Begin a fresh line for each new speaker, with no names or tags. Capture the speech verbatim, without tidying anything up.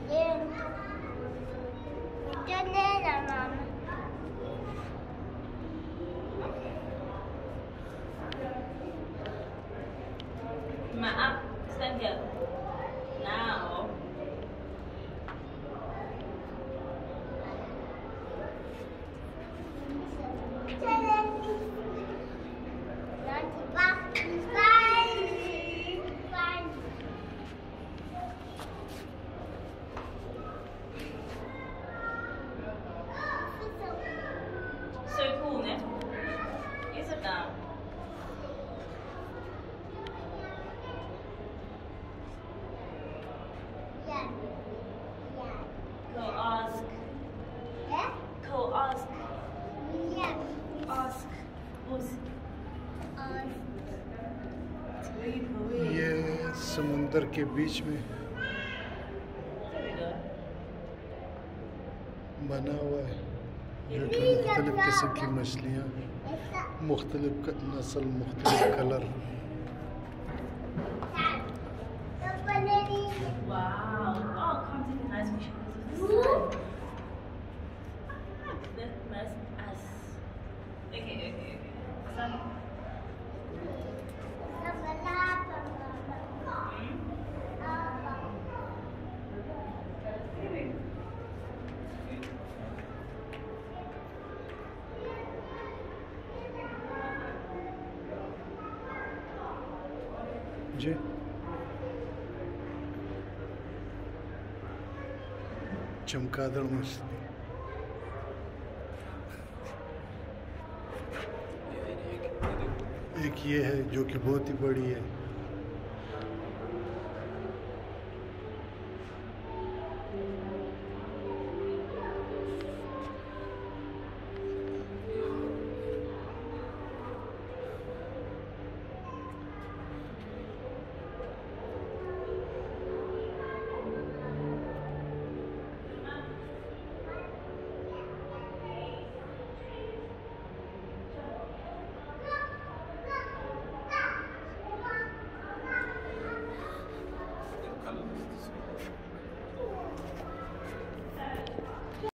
Maaf, saja. Now. So cool, ne? You sit down.
Yeah. Yeah.
Go ask.
Yeah?
Go ask.
Yeah.
Ask. Who's
Um,
ये समुंदर के बीच में
There we go.
बना हुआ है जो कि मुख्तलिफ किस्म की मछलियाँ, मुख्तलिफ नस्ल, मुख्तलिफ colour.
Wow. Oh, come take a nice picture because of the sun. That mess us. Okay, okay, okay. Sun.
जी चमगादड़ मछली, एक ये है जो कि बहुत ही बड़ी है।